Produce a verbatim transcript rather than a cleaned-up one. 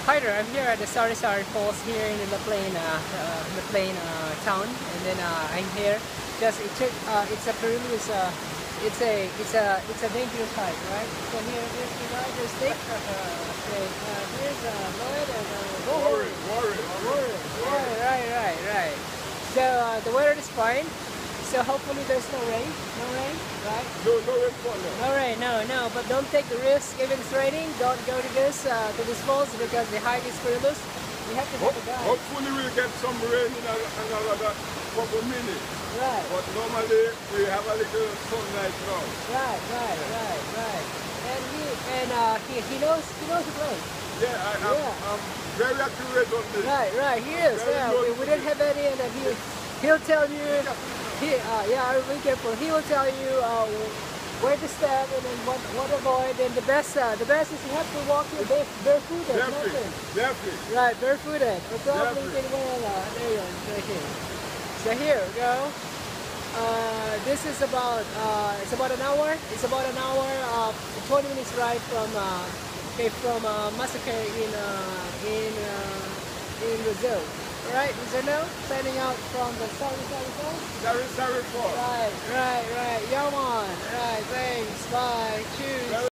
Hi there, I'm here at the Sari Sari Falls here in the Plain, uh, uh, the Plain uh, town, and then uh, I'm here. Just it took, uh, it's a perilous, uh, it's a, it's a, it's a dangerous hike, right? So here, here's the guy, there's Dick. Okay, uh, here's uh, Lloyd and uh, Warren, Warren, Warren. Warren, right, right, right. So uh, the weather is fine. So hopefully there's no rain, no rain, right? No, no rain for now. No rain, no, no. But don't take the risk if it's raining. Don't go to this uh, to this falls because the hike is perilous. You have to have a guide. Hopefully we'll get some rain in another couple minutes. Right. But normally we have a little sunlight now. Right, right, right, right. And he and uh, he he knows he knows the place. Yeah, I, I'm, Yeah. I'm very accurate on this. Right, right. He is. Very Yeah, good. we, we didn't have any, and then he he'll tell you. He, uh, yeah, be careful. He will tell you uh, where to step and then what what avoid. And the best uh, the best is you have to walk here bare, barefooted. Definitely, nothing. definitely. Right, barefooted. Or probably you Definitely. can wear uh, there you go, right here. So here we go. Uh, this is about uh, it's about an hour. It's about an hour, uh, twenty minutes ride from uh, okay, from uh, Massacre in uh, in uh, in Brazil. All right, Zerno, signing out from the Sari Sari Falls. Sorry, sorry for. Right, right, right. Yaman. Right, thanks. Bye. Choose.